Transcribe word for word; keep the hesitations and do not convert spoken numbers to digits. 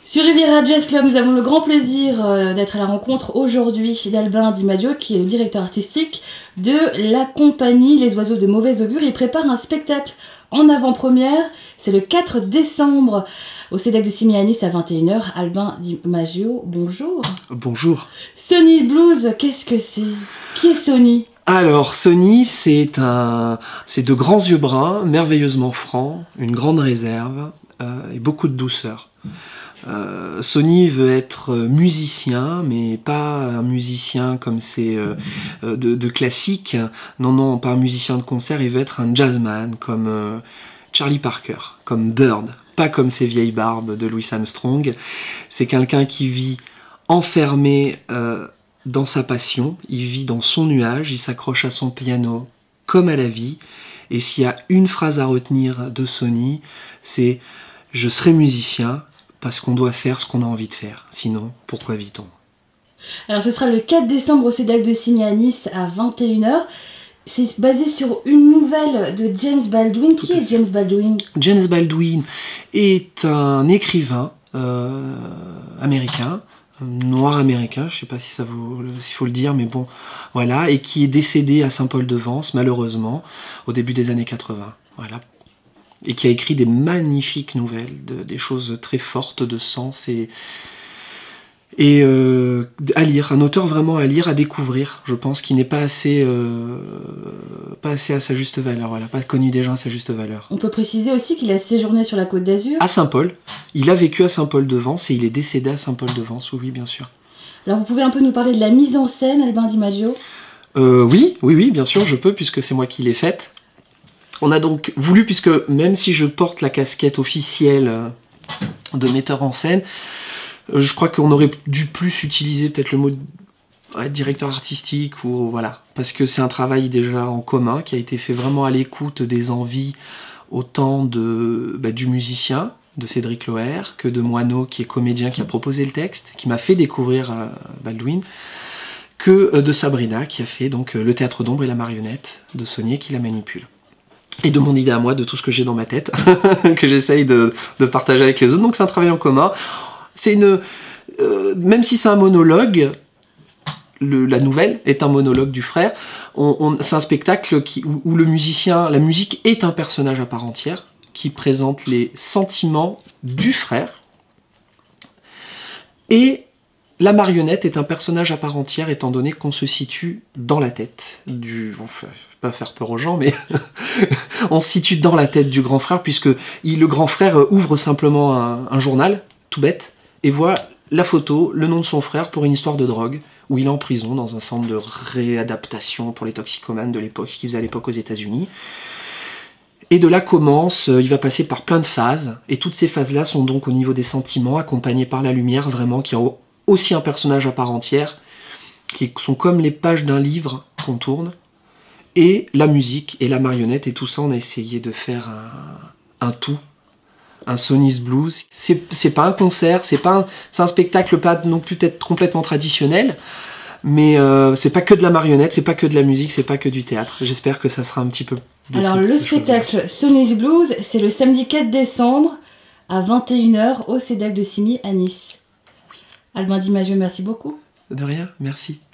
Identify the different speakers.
Speaker 1: Sur Riviera Jazz Club, nous avons le grand plaisir euh, d'être à la rencontre aujourd'hui d'Albin Di Maggio, qui est le directeur artistique de la compagnie Les Oiseaux de Mauvais Augure. Il prépare un spectacle en avant-première, c'est le quatre décembre au Cédac de Simi à Nice à vingt et une heures. Albin Di Maggio, bonjour.
Speaker 2: Bonjour.
Speaker 1: Sonny Blues, qu'est-ce que c'est? Qui est Sonny?
Speaker 2: Alors, Sonny, c'est un, c'est de grands yeux bruns, merveilleusement francs, une grande réserve euh, et beaucoup de douceur. Euh, Sonny veut être musicien, mais pas un musicien comme c'est euh, de, de classique. Non, non, pas un musicien de concert. Il veut être un jazzman comme euh, Charlie Parker, comme Bird, pas comme ces vieilles barbes de Louis Armstrong. C'est quelqu'un qui vit enfermé euh, dans sa passion. Il vit dans son nuage. Il s'accroche à son piano comme à la vie. Et s'il y a une phrase à retenir de Sonny, c'est « Je serai musicien ». Parce qu'on doit faire ce qu'on a envie de faire. Sinon, pourquoi vit-on?
Speaker 1: Alors ce sera le quatre décembre au Cédac de Simi à Nice à vingt et une heures. C'est basé sur une nouvelle de James Baldwin. Tout Qui est James Baldwin?
Speaker 2: James Baldwin est un écrivain euh, américain, noir américain, je ne sais pas si ça vaut, s'il faut le dire, mais bon, voilà, et qui est décédé à Saint-Paul-de-Vence, malheureusement, au début des années quatre-vingts. Voilà. Et qui a écrit des magnifiques nouvelles, de, des choses très fortes de sens et, et euh, à lire, un auteur vraiment à lire, à découvrir, je pense, qui n'est pas assez, euh, pas assez à sa juste valeur, voilà, pas connu des gens à sa juste valeur.
Speaker 1: On peut préciser aussi qu'il a séjourné sur la Côte d'Azur.
Speaker 2: À Saint-Paul, il a vécu à Saint-Paul-de-Vence et il est décédé à Saint-Paul-de-Vence, oui, bien sûr.
Speaker 1: Alors vous pouvez un peu nous parler de la mise en scène, Albin Di Maggio?
Speaker 2: euh, Oui, oui, oui, bien sûr, je peux, puisque c'est moi qui l'ai faite. On a donc voulu, puisque même si je porte la casquette officielle de metteur en scène, je crois qu'on aurait dû plus utiliser peut-être le mot ouais, directeur artistique, ou voilà, parce que c'est un travail déjà en commun qui a été fait vraiment à l'écoute des envies autant de, bah, du musicien, de Cédric Loher, que de Moineau, qui est comédien, qui a proposé le texte, qui m'a fait découvrir euh, Baldwin, que euh, de Sabrina, qui a fait donc le théâtre d'ombre et la marionnette de Sonny, qui la manipule. Et de mon idée à moi, de tout ce que j'ai dans ma tête, que j'essaye de, de partager avec les autres. Donc c'est un travail en commun. C'est une, euh, même si c'est un monologue, le, la nouvelle est un monologue du frère, on, on, c'est un spectacle qui, où, où le musicien, la musique est un personnage à part entière, qui présente les sentiments du frère. Et la marionnette est un personnage à part entière, étant donné qu'on se situe dans la tête du... Enfin, pas faire peur aux gens, mais on se situe dans la tête du grand frère, puisque il, le grand frère ouvre simplement un, un journal, tout bête, et voit la photo, le nom de son frère pour une histoire de drogue, où il est en prison dans un centre de réadaptation pour les toxicomanes de l'époque, ce qu'il faisait à l'époque aux États-Unis. Et de là commence, il va passer par plein de phases, et toutes ces phases-là sont donc au niveau des sentiments, accompagnées par la lumière, vraiment, qui est aussi un personnage à part entière, qui sont comme les pages d'un livre qu'on tourne, et la musique et la marionnette, et tout ça, on a essayé de faire un, un tout, un Sonny's Blues. C'est pas un concert, c'est pas un, c'est un spectacle pas non plus peut-être complètement traditionnel, mais euh, c'est pas que de la marionnette, c'est pas que de la musique, c'est pas que du théâtre. J'espère que ça sera un petit peu de
Speaker 1: Alors
Speaker 2: cette,
Speaker 1: le
Speaker 2: de
Speaker 1: spectacle Sonny's Blues, c'est le samedi quatre décembre à vingt et une heures au Cédac de Simi à Nice. Oui. Albin Di Maggio, merci beaucoup.
Speaker 2: De rien, merci.